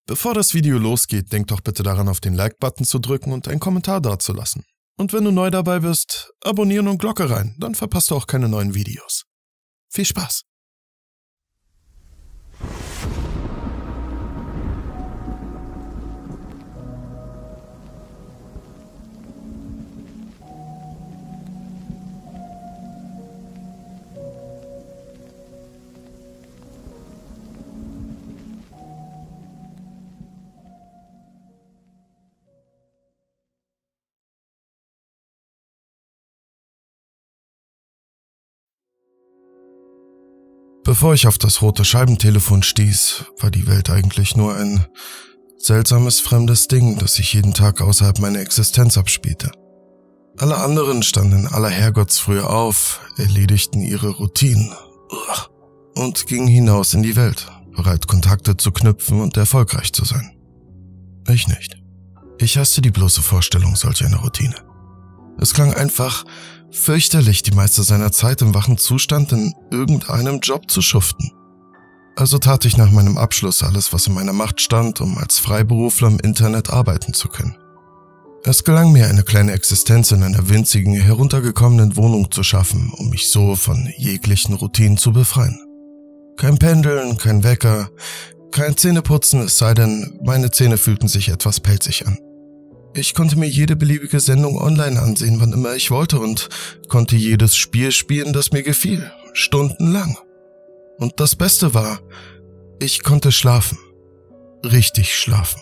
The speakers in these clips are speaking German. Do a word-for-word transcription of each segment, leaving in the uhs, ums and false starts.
Bevor das Video losgeht, denk doch bitte daran, auf den Like-Button zu drücken und einen Kommentar dazulassen. Und wenn du neu dabei bist, abonnieren und Glocke rein, dann verpasst du auch keine neuen Videos. Viel Spaß! Bevor ich auf das rote Scheibentelefon stieß, war die Welt eigentlich nur ein seltsames, fremdes Ding, das sich jeden Tag außerhalb meiner Existenz abspielte. Alle anderen standen in aller Herrgottsfrühe auf, erledigten ihre Routinen und gingen hinaus in die Welt, bereit Kontakte zu knüpfen und erfolgreich zu sein. Ich nicht. Ich hasste die bloße Vorstellung solch einer Routine. Es klang einfach fürchterlich, die meiste seiner Zeit im wachen Zustand in irgendeinem Job zu schuften. Also tat ich nach meinem Abschluss alles, was in meiner Macht stand, um als Freiberufler im Internet arbeiten zu können. Es gelang mir, eine kleine Existenz in einer winzigen, heruntergekommenen Wohnung zu schaffen, um mich so von jeglichen Routinen zu befreien. Kein Pendeln, kein Wecker, kein Zähneputzen, es sei denn, meine Zähne fühlten sich etwas pelzig an. Ich konnte mir jede beliebige Sendung online ansehen, wann immer ich wollte, und konnte jedes Spiel spielen, das mir gefiel, stundenlang. Und das Beste war, ich konnte schlafen. Richtig schlafen.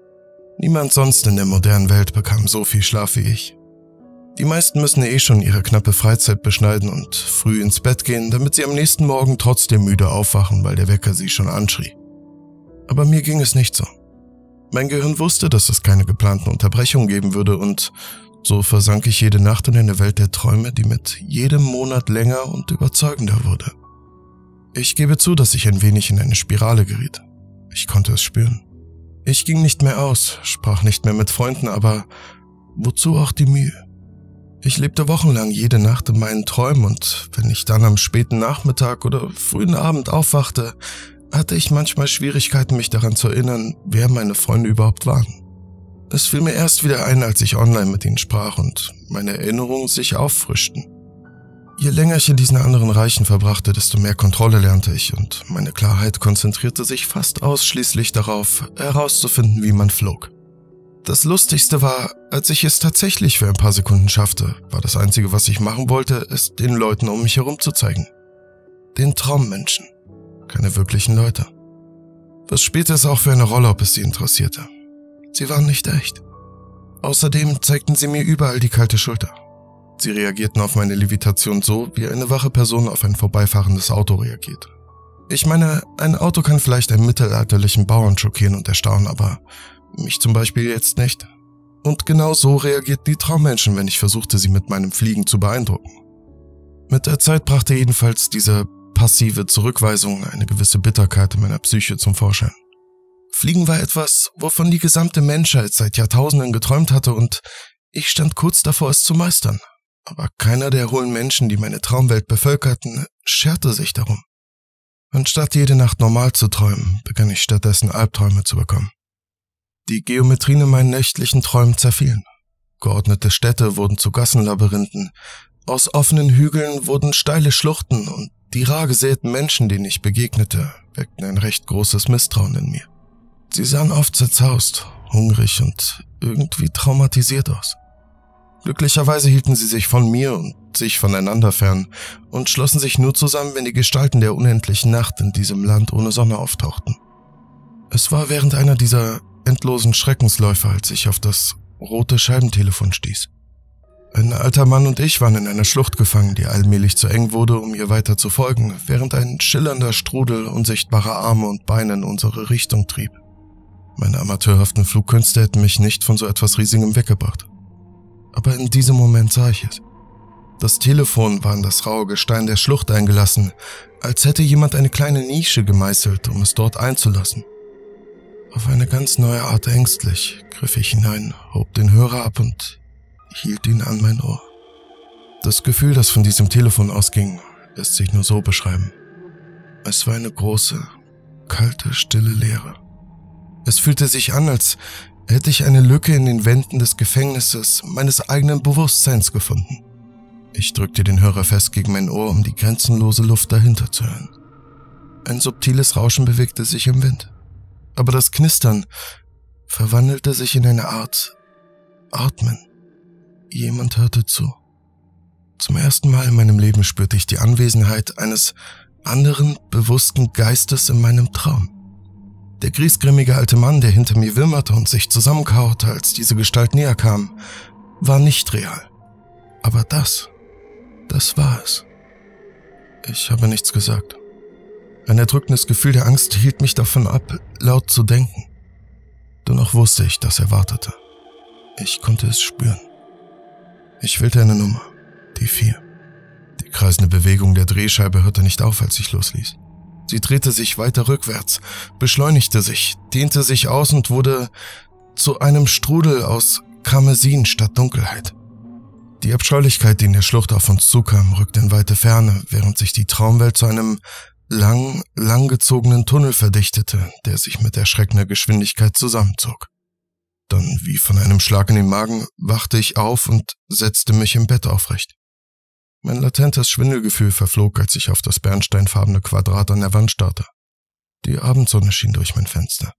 Niemand sonst in der modernen Welt bekam so viel Schlaf wie ich. Die meisten müssen eh schon ihre knappe Freizeit beschneiden und früh ins Bett gehen, damit sie am nächsten Morgen trotzdem müde aufwachen, weil der Wecker sie schon anschrie. Aber mir ging es nicht so. Mein Gehirn wusste, dass es keine geplanten Unterbrechungen geben würde, und so versank ich jede Nacht in eine Welt der Träume, die mit jedem Monat länger und überzeugender wurde. Ich gebe zu, dass ich ein wenig in eine Spirale geriet. Ich konnte es spüren. Ich ging nicht mehr aus, sprach nicht mehr mit Freunden, aber wozu auch die Mühe? Ich lebte wochenlang jede Nacht in meinen Träumen, und wenn ich dann am späten Nachmittag oder frühen Abend aufwachte, hatte ich manchmal Schwierigkeiten, mich daran zu erinnern, wer meine Freunde überhaupt waren. Es fiel mir erst wieder ein, als ich online mit ihnen sprach und meine Erinnerungen sich auffrischten. Je länger ich in diesen anderen Reichen verbrachte, desto mehr Kontrolle lernte ich, und meine Klarheit konzentrierte sich fast ausschließlich darauf, herauszufinden, wie man flog. Das Lustigste war, als ich es tatsächlich für ein paar Sekunden schaffte, war das Einzige, was ich machen wollte, es den Leuten um mich herum zu zeigen. Den Traummenschen. Keine wirklichen Leute. Was spielte es auch für eine Rolle, ob es sie interessierte? Sie waren nicht echt. Außerdem zeigten sie mir überall die kalte Schulter. Sie reagierten auf meine Levitation so, wie eine wache Person auf ein vorbeifahrendes Auto reagiert. Ich meine, ein Auto kann vielleicht einen mittelalterlichen Bauern schockieren und erstaunen, aber mich zum Beispiel jetzt nicht. Und genau so reagierten die Traummenschen, wenn ich versuchte, sie mit meinem Fliegen zu beeindrucken. Mit der Zeit brachte jedenfalls diese passive Zurückweisung eine gewisse Bitterkeit in meiner Psyche zum Vorschein. Fliegen war etwas, wovon die gesamte Menschheit seit Jahrtausenden geträumt hatte, und ich stand kurz davor, es zu meistern. Aber keiner der hohlen Menschen, die meine Traumwelt bevölkerten, scherte sich darum. Anstatt jede Nacht normal zu träumen, begann ich stattdessen Albträume zu bekommen. Die Geometrien in meinen nächtlichen Träumen zerfielen. Geordnete Städte wurden zu Gassenlabyrinthen, aus offenen Hügeln wurden steile Schluchten, und die rar gesäten Menschen, denen ich begegnete, weckten ein recht großes Misstrauen in mir. Sie sahen oft zerzaust, hungrig und irgendwie traumatisiert aus. Glücklicherweise hielten sie sich von mir und sich voneinander fern und schlossen sich nur zusammen, wenn die Gestalten der unendlichen Nacht in diesem Land ohne Sonne auftauchten. Es war während einer dieser endlosen Schreckensläufe, als ich auf das rote Scheibentelefon stieß. Ein alter Mann und ich waren in einer Schlucht gefangen, die allmählich zu eng wurde, um ihr weiter zu folgen, während ein schillernder Strudel unsichtbarer Arme und Beine in unsere Richtung trieb. Meine amateurhaften Flugkünste hätten mich nicht von so etwas Riesigem weggebracht. Aber in diesem Moment sah ich es. Das Telefon war in das raue Gestein der Schlucht eingelassen, als hätte jemand eine kleine Nische gemeißelt, um es dort einzulassen. Auf eine ganz neue Art ängstlich griff ich hinein, hob den Hörer ab und hielt ihn an mein Ohr. Das Gefühl, das von diesem Telefon ausging, lässt sich nur so beschreiben. Es war eine große, kalte, stille Leere. Es fühlte sich an, als hätte ich eine Lücke in den Wänden des Gefängnisses meines eigenen Bewusstseins gefunden. Ich drückte den Hörer fest gegen mein Ohr, um die grenzenlose Luft dahinter zu hören. Ein subtiles Rauschen bewegte sich im Wind, aber das Knistern verwandelte sich in eine Art Atmen. Jemand hörte zu. Zum ersten Mal in meinem Leben spürte ich die Anwesenheit eines anderen, bewussten Geistes in meinem Traum. Der griesgrimmige alte Mann, der hinter mir wimmerte und sich zusammenkaute, als diese Gestalt näher kam, war nicht real. Aber das, das war es. Ich habe nichts gesagt. Ein erdrückendes Gefühl der Angst hielt mich davon ab, laut zu denken. Dennoch wusste ich, dass er wartete. Ich konnte es spüren. Ich wählte eine Nummer, die vier. Die kreisende Bewegung der Drehscheibe hörte nicht auf, als ich losließ. Sie drehte sich weiter rückwärts, beschleunigte sich, dehnte sich aus und wurde zu einem Strudel aus Karmesin statt Dunkelheit. Die Abscheulichkeit, die in der Schlucht auf uns zukam, rückte in weite Ferne, während sich die Traumwelt zu einem lang, langgezogenen Tunnel verdichtete, der sich mit erschreckender Geschwindigkeit zusammenzog. Dann, wie von einem Schlag in den Magen, wachte ich auf und setzte mich im Bett aufrecht. Mein latentes Schwindelgefühl verflog, als ich auf das bernsteinfarbene Quadrat an der Wand starrte. Die Abendsonne schien durch mein Fenster.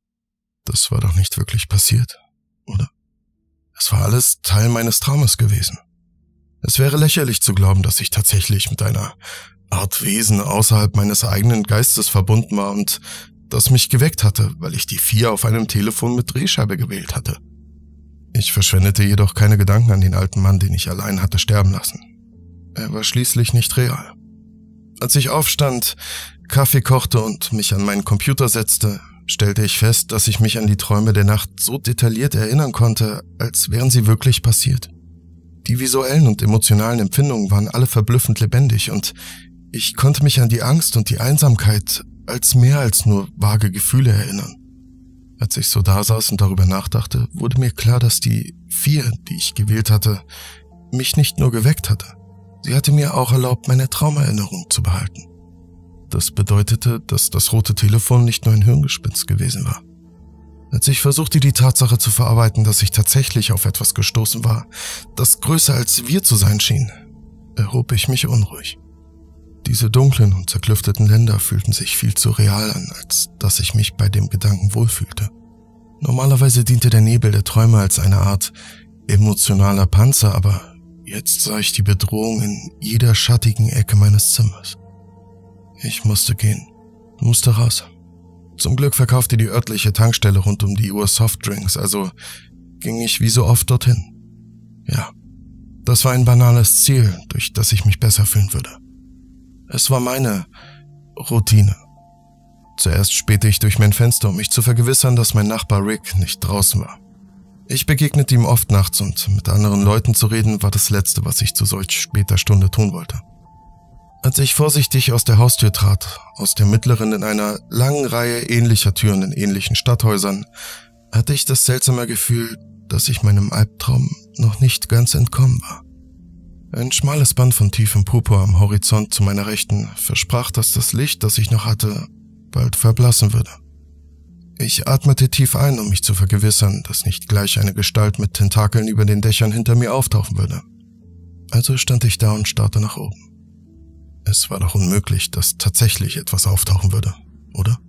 Das war doch nicht wirklich passiert, oder? Es war alles Teil meines Traumes gewesen. Es wäre lächerlich zu glauben, dass ich tatsächlich mit einer Art Wesen außerhalb meines eigenen Geistes verbunden war und das mich geweckt hatte, weil ich die vier auf einem Telefon mit Drehscheibe gewählt hatte. Ich verschwendete jedoch keine Gedanken an den alten Mann, den ich allein hatte sterben lassen. Er war schließlich nicht real. Als ich aufstand, Kaffee kochte und mich an meinen Computer setzte, stellte ich fest, dass ich mich an die Träume der Nacht so detailliert erinnern konnte, als wären sie wirklich passiert. Die visuellen und emotionalen Empfindungen waren alle verblüffend lebendig und ich konnte mich an die Angst und die Einsamkeit als mehr als nur vage Gefühle erinnern. Als ich so da saß und darüber nachdachte, wurde mir klar, dass die vier, die ich gewählt hatte, mich nicht nur geweckt hatte. Sie hatte mir auch erlaubt, meine Traumerinnerung zu behalten. Das bedeutete, dass das rote Telefon nicht nur ein Hirngespinst gewesen war. Als ich versuchte, die Tatsache zu verarbeiten, dass ich tatsächlich auf etwas gestoßen war, das größer als wir zu sein schien, erhob ich mich unruhig. Diese dunklen und zerklüfteten Länder fühlten sich viel zu real an, als dass ich mich bei dem Gedanken wohlfühlte. Normalerweise diente der Nebel der Träume als eine Art emotionaler Panzer, aber jetzt sah ich die Bedrohung in jeder schattigen Ecke meines Zimmers. Ich musste gehen, musste raus. Zum Glück verkaufte die örtliche Tankstelle rund um die Uhr Softdrinks, also ging ich wie so oft dorthin. Ja, das war ein banales Ziel, durch das ich mich besser fühlen würde. Es war meine Routine. Zuerst spähte ich durch mein Fenster, um mich zu vergewissern, dass mein Nachbar Rick nicht draußen war. Ich begegnete ihm oft nachts und mit anderen Leuten zu reden war das Letzte, was ich zu solch später Stunde tun wollte. Als ich vorsichtig aus der Haustür trat, aus der mittleren in einer langen Reihe ähnlicher Türen in ähnlichen Stadthäusern, hatte ich das seltsame Gefühl, dass ich meinem Albtraum noch nicht ganz entkommen war. Ein schmales Band von tiefem Purpur am Horizont zu meiner Rechten versprach, dass das Licht, das ich noch hatte, bald verblassen würde. Ich atmete tief ein, um mich zu vergewissern, dass nicht gleich eine Gestalt mit Tentakeln über den Dächern hinter mir auftauchen würde. Also stand ich da und starrte nach oben. Es war doch unmöglich, dass tatsächlich etwas auftauchen würde, oder?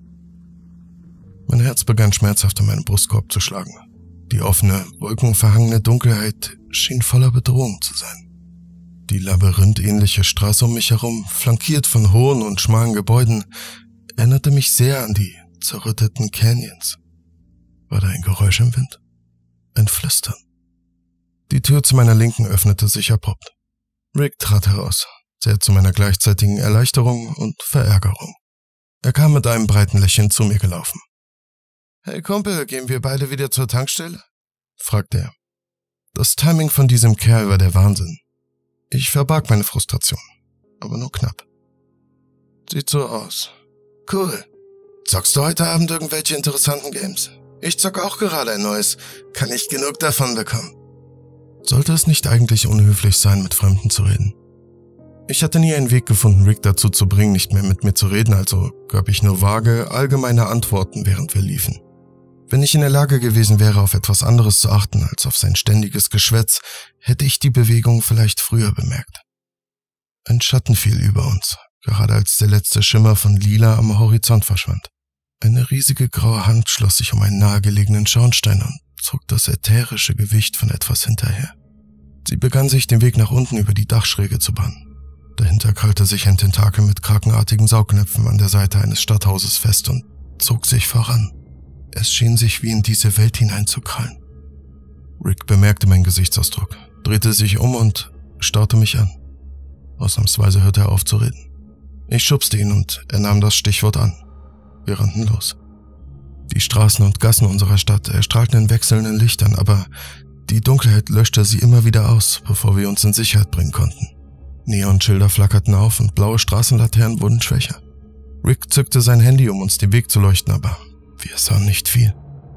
Mein Herz begann schmerzhaft in meinem Brustkorb zu schlagen. Die offene, wolkenverhangene Dunkelheit schien voller Bedrohung zu sein. Die labyrinthähnliche Straße um mich herum, flankiert von hohen und schmalen Gebäuden, erinnerte mich sehr an die zerrütteten Canyons. War da ein Geräusch im Wind? Ein Flüstern. Die Tür zu meiner Linken öffnete sich abrupt. Rick trat heraus, sehr zu meiner gleichzeitigen Erleichterung und Verärgerung. Er kam mit einem breiten Lächeln zu mir gelaufen. »Hey Kumpel, gehen wir beide wieder zur Tankstelle?« fragte er. Das Timing von diesem Kerl war der Wahnsinn. Ich verbarg meine Frustration, aber nur knapp. »Sieht so aus. Cool. Zockst du heute Abend irgendwelche interessanten Games? Ich zocke auch gerade ein neues. Kann ich genug davon bekommen?« Sollte es nicht eigentlich unhöflich sein, mit Fremden zu reden? Ich hatte nie einen Weg gefunden, Rick dazu zu bringen, nicht mehr mit mir zu reden, also gab ich nur vage, allgemeine Antworten, während wir liefen. Wenn ich in der Lage gewesen wäre, auf etwas anderes zu achten als auf sein ständiges Geschwätz, hätte ich die Bewegung vielleicht früher bemerkt. Ein Schatten fiel über uns, gerade als der letzte Schimmer von Lila am Horizont verschwand. Eine riesige graue Hand schloss sich um einen nahegelegenen Schornstein und zog das ätherische Gewicht von etwas hinterher. Sie begann sich den Weg nach unten über die Dachschräge zu bahnen. Dahinter krallte sich ein Tentakel mit krakenartigen Saugnäpfen an der Seite eines Stadthauses fest und zog sich voran. Es schien sich wie in diese Welt hineinzukrallen. Rick bemerkte meinen Gesichtsausdruck, drehte sich um und starrte mich an. Ausnahmsweise hörte er auf zu reden. Ich schubste ihn und er nahm das Stichwort an. Wir rannten los. Die Straßen und Gassen unserer Stadt erstrahlten in wechselnden Lichtern, aber die Dunkelheit löschte sie immer wieder aus, bevor wir uns in Sicherheit bringen konnten. Neonschilder flackerten auf und blaue Straßenlaternen wurden schwächer. Rick zückte sein Handy, um uns den Weg zu leuchten, aber wir sahen nicht viel.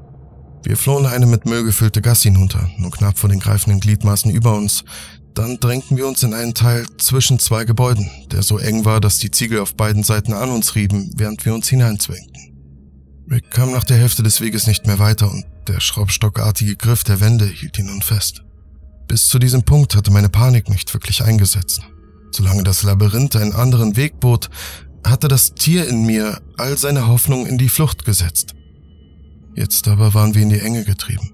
Wir flohen eine mit Müll gefüllte Gasse hinunter, nur knapp vor den greifenden Gliedmaßen über uns. Dann drängten wir uns in einen Teil zwischen zwei Gebäuden, der so eng war, dass die Ziegel auf beiden Seiten an uns rieben, während wir uns hineinzwängten. Rick kam nach der Hälfte des Weges nicht mehr weiter und der schraubstockartige Griff der Wände hielt ihn nun fest. Bis zu diesem Punkt hatte meine Panik nicht wirklich eingesetzt. Solange das Labyrinth einen anderen Weg bot, hatte das Tier in mir all seine Hoffnung in die Flucht gesetzt. Jetzt aber waren wir in die Enge getrieben.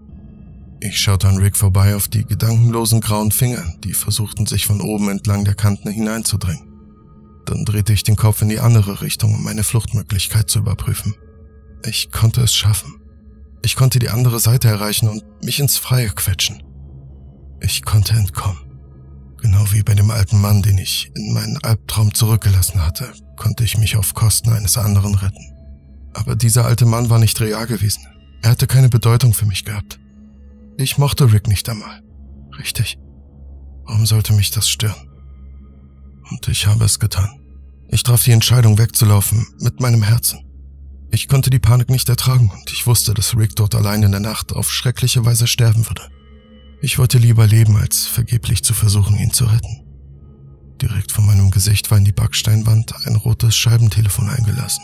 Ich schaute an Rick vorbei auf die gedankenlosen grauen Finger, die versuchten, sich von oben entlang der Kanten hineinzudrängen. Dann drehte ich den Kopf in die andere Richtung, um meine Fluchtmöglichkeit zu überprüfen. Ich konnte es schaffen. Ich konnte die andere Seite erreichen und mich ins Freie quetschen. Ich konnte entkommen. Genau wie bei dem alten Mann, den ich in meinen Albtraum zurückgelassen hatte, konnte ich mich auf Kosten eines anderen retten. Aber dieser alte Mann war nicht real gewesen. Er hatte keine Bedeutung für mich gehabt. Ich mochte Rick nicht einmal. Richtig. Warum sollte mich das stören? Und ich habe es getan. Ich traf die Entscheidung, wegzulaufen, mit meinem Herzen. Ich konnte die Panik nicht ertragen und ich wusste, dass Rick dort allein in der Nacht auf schreckliche Weise sterben würde. Ich wollte lieber leben, als vergeblich zu versuchen, ihn zu retten. Direkt vor meinem Gesicht war in die Backsteinwand ein rotes Scheibentelefon eingelassen.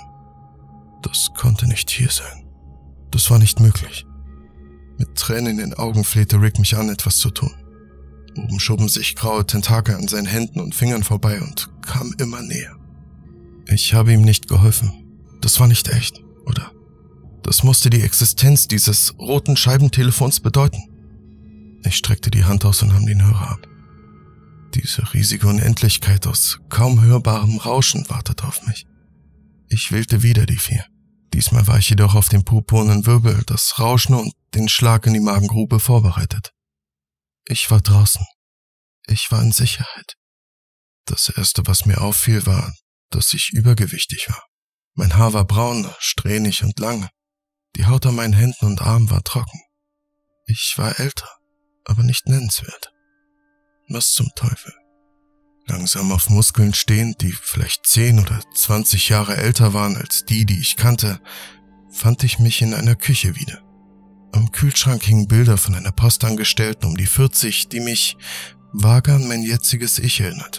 Das konnte nicht hier sein. Das war nicht möglich. Mit Tränen in den Augen flehte Rick mich an, etwas zu tun. Oben schoben sich graue Tentakel an seinen Händen und Fingern vorbei und kamen immer näher. Ich habe ihm nicht geholfen. Das war nicht echt, oder? Das musste die Existenz dieses roten Scheibentelefons bedeuten. Ich streckte die Hand aus und nahm den Hörer ab. Diese riesige Unendlichkeit aus kaum hörbarem Rauschen wartete auf mich. Ich wählte wieder die vier. Diesmal war ich jedoch auf den purpurnen Wirbel, das Rauschen und den Schlag in die Magengrube vorbereitet. Ich war draußen. Ich war in Sicherheit. Das Erste, was mir auffiel, war, dass ich übergewichtig war. Mein Haar war braun, strähnig und lang. Die Haut an meinen Händen und Armen war trocken. Ich war älter, aber nicht nennenswert. Was zum Teufel? Langsam auf Muskeln stehend, die vielleicht zehn oder zwanzig Jahre älter waren als die, die ich kannte, fand ich mich in einer Küche wieder. Am Kühlschrank hingen Bilder von einer Postangestellten um die vierzig, die mich vage an mein jetziges Ich erinnerte.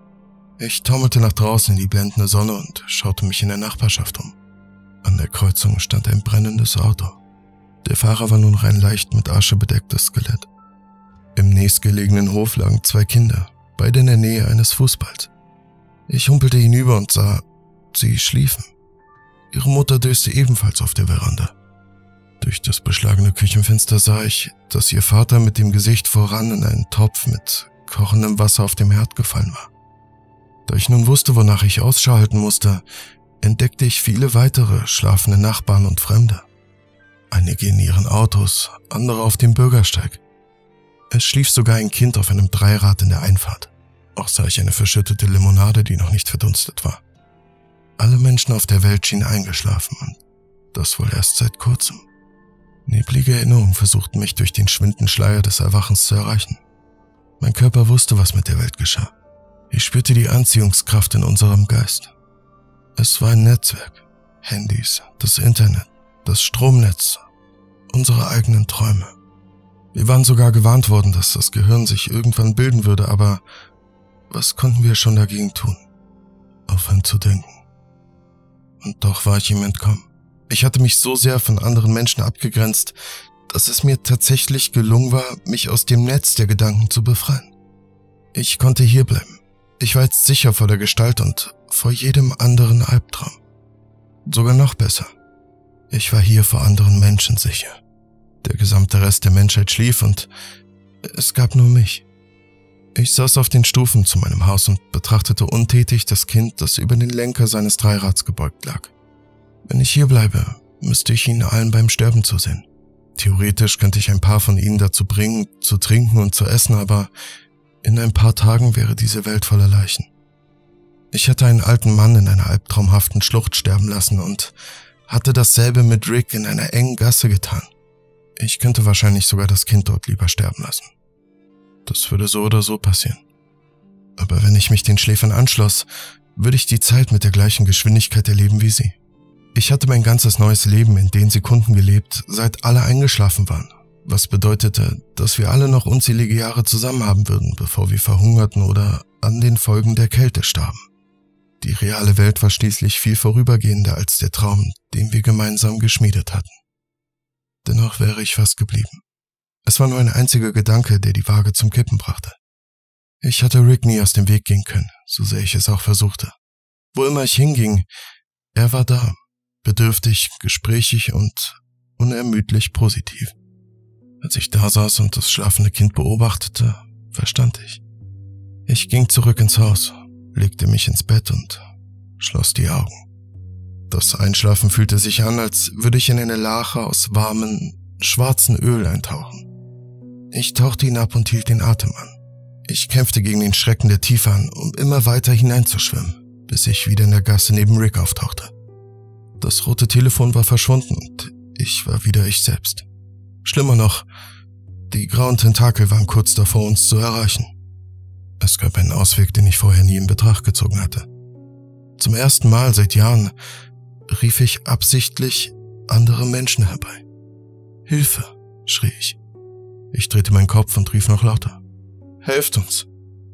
Ich taumelte nach draußen in die blendende Sonne und schaute mich in der Nachbarschaft um. An der Kreuzung stand ein brennendes Auto. Der Fahrer war nun rein leicht mit Asche bedecktes Skelett. Im nächstgelegenen Hof lagen zwei Kinder, beide in der Nähe eines Fußballs. Ich humpelte hinüber und sah, sie schliefen. Ihre Mutter döste ebenfalls auf der Veranda. Durch das beschlagene Küchenfenster sah ich, dass ihr Vater mit dem Gesicht voran in einen Topf mit kochendem Wasser auf dem Herd gefallen war. Da ich nun wusste, wonach ich Ausschau halten musste, entdeckte ich viele weitere schlafende Nachbarn und Fremde. Einige in ihren Autos, andere auf dem Bürgersteig. Es schlief sogar ein Kind auf einem Dreirad in der Einfahrt. Auch sah ich eine verschüttete Limonade, die noch nicht verdunstet war. Alle Menschen auf der Welt schienen eingeschlafen und das wohl erst seit kurzem. Neblige Erinnerungen versuchten mich durch den schwindenden Schleier des Erwachens zu erreichen. Mein Körper wusste, was mit der Welt geschah. Ich spürte die Anziehungskraft in unserem Geist. Es war ein Netzwerk, Handys, das Internet, das Stromnetz, unsere eigenen Träume. Wir waren sogar gewarnt worden, dass das Gehirn sich irgendwann bilden würde, aber was konnten wir schon dagegen tun? Aufhören zu denken. Und doch war ich ihm entkommen. Ich hatte mich so sehr von anderen Menschen abgegrenzt, dass es mir tatsächlich gelungen war, mich aus dem Netz der Gedanken zu befreien. Ich konnte hierbleiben. Ich war jetzt sicher vor der Gestalt und vor jedem anderen Albtraum. Sogar noch besser. Ich war hier vor anderen Menschen sicher. Der gesamte Rest der Menschheit schlief und es gab nur mich. Ich saß auf den Stufen zu meinem Haus und betrachtete untätig das Kind, das über den Lenker seines Dreirads gebeugt lag. Wenn ich hier bleibe, müsste ich ihnen allen beim Sterben zusehen. Theoretisch könnte ich ein paar von ihnen dazu bringen, zu trinken und zu essen, aber in ein paar Tagen wäre diese Welt voller Leichen. Ich hatte einen alten Mann in einer albtraumhaften Schlucht sterben lassen und hatte dasselbe mit Rick in einer engen Gasse getan. Ich könnte wahrscheinlich sogar das Kind dort lieber sterben lassen. Das würde so oder so passieren. Aber wenn ich mich den Schläfern anschloss, würde ich die Zeit mit der gleichen Geschwindigkeit erleben wie sie. Ich hatte mein ganzes neues Leben in den Sekunden gelebt, seit alle eingeschlafen waren, was bedeutete, dass wir alle noch unzählige Jahre zusammen haben würden, bevor wir verhungerten oder an den Folgen der Kälte starben. Die reale Welt war schließlich viel vorübergehender als der Traum, den wir gemeinsam geschmiedet hatten. Dennoch wäre ich fast geblieben. Es war nur ein einziger Gedanke, der die Waage zum Kippen brachte. Ich hatte Rick nie aus dem Weg gehen können, so sehr ich es auch versuchte. Wo immer ich hinging, er war da, bedürftig, gesprächig und unermüdlich positiv. Als ich da saß und das schlafende Kind beobachtete, verstand ich. Ich ging zurück ins Haus, legte mich ins Bett und schloss die Augen. Das Einschlafen fühlte sich an, als würde ich in eine Lache aus warmem, schwarzen Öl eintauchen. Ich tauchte hinab und hielt den Atem an. Ich kämpfte gegen den Schrecken der Tiefe an, um immer weiter hineinzuschwimmen, bis ich wieder in der Gasse neben Rick auftauchte. Das rote Telefon war verschwunden und ich war wieder ich selbst. Schlimmer noch, die grauen Tentakel waren kurz davor, uns zu erreichen. Es gab einen Ausweg, den ich vorher nie in Betracht gezogen hatte. Zum ersten Mal seit Jahren rief ich absichtlich andere Menschen herbei. »Hilfe«, schrie ich. Ich drehte meinen Kopf und rief noch lauter. »Helft uns!«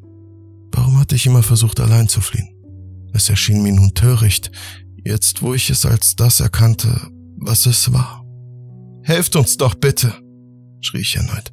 Warum hatte ich immer versucht, allein zu fliehen? Es erschien mir nun töricht, jetzt wo ich es als das erkannte, was es war. »Helft uns doch bitte«, schrie ich erneut.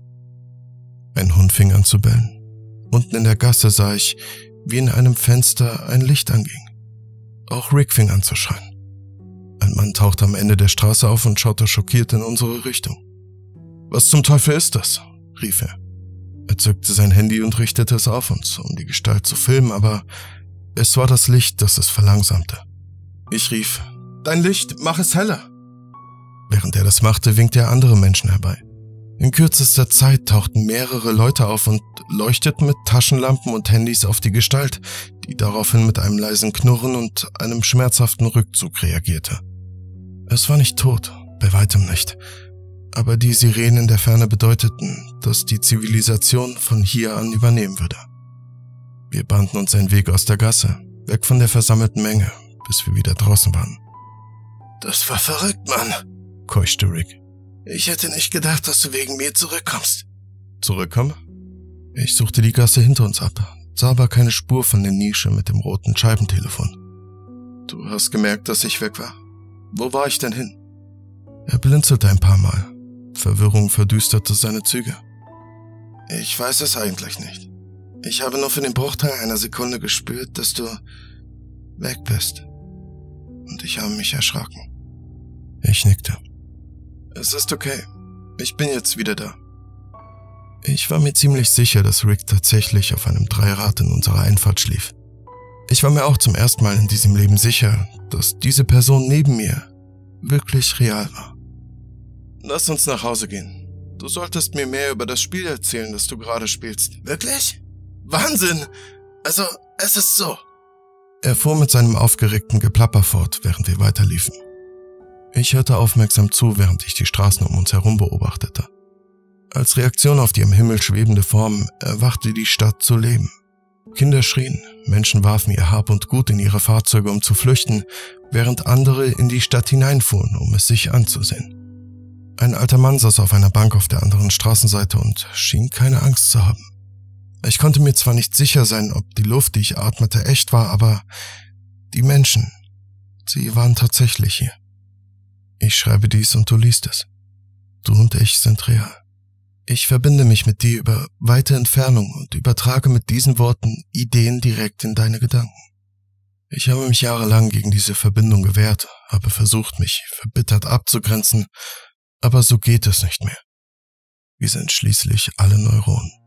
Ein Hund fing an zu bellen. Unten in der Gasse sah ich, wie in einem Fenster ein Licht anging. Auch Rick fing an zu schreien. Ein Mann tauchte am Ende der Straße auf und schaute schockiert in unsere Richtung. »Was zum Teufel ist das?« rief er. Er zückte sein Handy und richtete es auf uns, um die Gestalt zu filmen, aber es war das Licht, das es verlangsamte. Ich rief, »Dein Licht, mach es heller!« Während er das machte, winkte er andere Menschen herbei. In kürzester Zeit tauchten mehrere Leute auf und leuchteten mit Taschenlampen und Handys auf die Gestalt, die daraufhin mit einem leisen Knurren und einem schmerzhaften Rückzug reagierte. Es war nicht tot, bei weitem nicht, aber die Sirenen in der Ferne bedeuteten, dass die Zivilisation von hier an übernehmen würde. Wir bahnten uns einen Weg aus der Gasse, weg von der versammelten Menge, bis wir wieder draußen waren. »Das war verrückt, Mann«, keuchte Rick. »Ich hätte nicht gedacht, dass du wegen mir zurückkommst.« »Zurückkommen?« Ich suchte die Gasse hinter uns ab, sah aber keine Spur von der Nische mit dem roten Scheibentelefon. »Du hast gemerkt, dass ich weg war? Wo war ich denn hin?« Er blinzelte ein paar Mal. Verwirrung verdüsterte seine Züge. »Ich weiß es eigentlich nicht. Ich habe nur für den Bruchteil einer Sekunde gespürt, dass du weg bist. Und ich habe mich erschrocken.« Ich nickte. »Es ist okay. Ich bin jetzt wieder da.« Ich war mir ziemlich sicher, dass Rick tatsächlich auf einem Dreirad in unserer Einfahrt schlief. Ich war mir auch zum ersten Mal in diesem Leben sicher, dass diese Person neben mir wirklich real war. »Lass uns nach Hause gehen. Du solltest mir mehr über das Spiel erzählen, das du gerade spielst.« »Wirklich? Wahnsinn! Also, es ist so.« Er fuhr mit seinem aufgeregten Geplapper fort, während wir weiterliefen. Ich hörte aufmerksam zu, während ich die Straßen um uns herum beobachtete. Als Reaktion auf die am Himmel schwebende Form erwachte die Stadt zu leben. Kinder schrien, Menschen warfen ihr Hab und Gut in ihre Fahrzeuge, um zu flüchten, während andere in die Stadt hineinfuhren, um es sich anzusehen. Ein alter Mann saß auf einer Bank auf der anderen Straßenseite und schien keine Angst zu haben. Ich konnte mir zwar nicht sicher sein, ob die Luft, die ich atmete, echt war, aber die Menschen, sie waren tatsächlich hier. Ich schreibe dies und du liest es. Du und ich sind real. Ich verbinde mich mit dir über weite Entfernung und übertrage mit diesen Worten Ideen direkt in deine Gedanken. Ich habe mich jahrelang gegen diese Verbindung gewehrt, habe versucht, mich verbittert abzugrenzen, aber so geht es nicht mehr. Wir sind schließlich alle Neuronen.